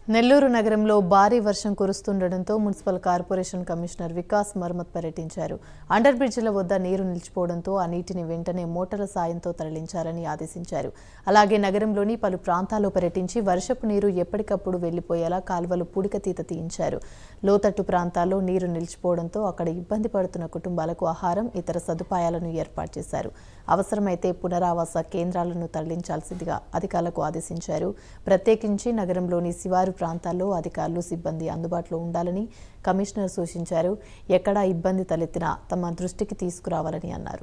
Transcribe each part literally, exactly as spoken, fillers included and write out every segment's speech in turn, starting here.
నెల్లూరు నగరంలో భారీ వర్షం కురుస్తుండటంతో municipal corporation commissioner Vikas Marmat పర్యటించారు. అండర్ బ్రిడ్జిల వద్ద నీరు నిలిచిపోవడంతో ఆ నీటిని వెంటనే మోటార్ల సాయంతో తరలించాలని ఆదేశించారు. అలాగే నగరంలోని పలు ప్రాంతాల్లో పర్యటించి వర్షపు నీరు ఎప్పటికప్పుడు వెళ్లిపోయేలా కాల్వలు పూడికతీత తీయించారు. లోతట్టు ప్రాంతాల్లో నీరు నిలిచిపోవడంతో అక్కడ ఇబ్బంది పడుతున్న కుటుంబాలకు ఆహారం, ఇతర సదుపాయాలను ఏర్పాటు చేశారు. అవసరమైతే పునరావాస కేంద్రాలను తరలించాల్సిందిగా అధికారులకు ఆదేశించారు. ప్రత్యేకించి నగరంలోని శివారు ప్రాంతాల్లో అధికారులు, సిబ్బంది అందుబాటులో ఉండాలని కమిషనర్ సూచించారు. ఎక్కడా ఇబ్బంది తలెత్తినా తమ దృష్టికి తీసుకురావాలని అన్నారు.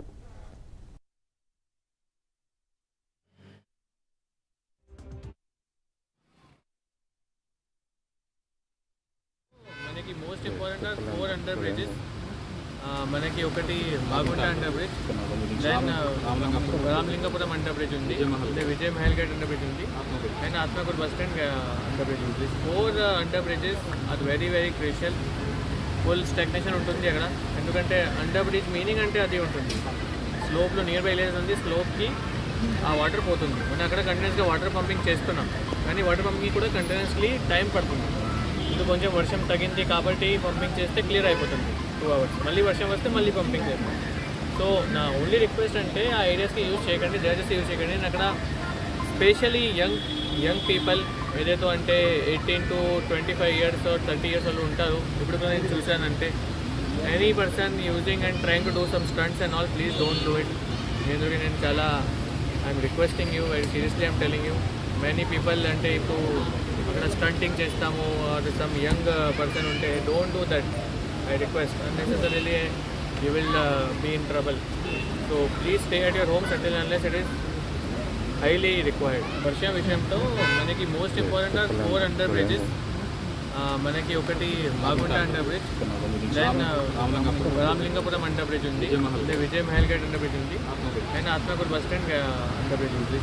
మనకి most important are four under bridges. మనకి ఒకటి బాగుంట under bridge, then Ramalingapuram under bridge ఉంది, Vijaya Mahal gate under bridge ఉంది, and Atmakur bus stand under bridge ఉంది. ఫోర్ అండర్ బ్రిడ్జెస్ అది very very crucial. Full stagnation ఉంటుంది అక్కడ, ఎందుకంటే అండర్ బ్రిడ్జ్ మీనింగ్ అంటే అది ఉంటుంది. స్లోప్లో నియర్ బై విలేజ్ ఉంది, స్లోప్కి ఆ వాటర్ పోతుంది. మనం అక్కడ కంటిన్యూస్గా వాటర్ పంపింగ్ చేస్తున్నాం, కానీ వాటర్ పంపింగ్ కూడా కంటిన్యూస్లీ టైం పడుతుంది. ఇది కొంచెం వర్షం తగ్గింది కాబట్టి పంపింగ్ చేస్తే క్లియర్ అయిపోతుంది. టూ అవర్స్ మళ్ళీ వర్షం వస్తే మళ్ళీ పంపింగ్ చేస్తాం. సో నా ఓన్లీ రిక్వెస్ట్ అంటే ఆ ఏరియాస్కి యూజ్ చేయకండి, డ్రైనేజెస్ యూజ్ చేయకండి. నేను అక్కడ స్పెషలీ యంగ్ యంగ్ పీపుల్ ఏదైతే అంటే eighteen to twenty five years thirty years వాళ్ళు ఉంటారు. ఇప్పుడు నేను చూశానంటే any person using and trying to do some stunts and all, please don't do it. ఎందుకంటే నేను చాలా I'm requesting you, very seriously I'm telling you. Many people అంటే ఇప్పుడు అక్కడ స్టంటింగ్ చేస్తాము, ఆర్ సమ్ యంగ్ పర్సన్ ఉంటే don't do that. I request unnecessarily you will uh, be in trouble. So please stay at your homes until unless it is highly required. వర్షం విషయంతో మనకి most important are four under bridges. మనకి ఒకటి బాగుంట under bridge, then Ramalingapuram under bridge ఉంది, Vijaya Mahal gate under bridge ఉంది, and Atmakur bus stand under bridge ఉంది.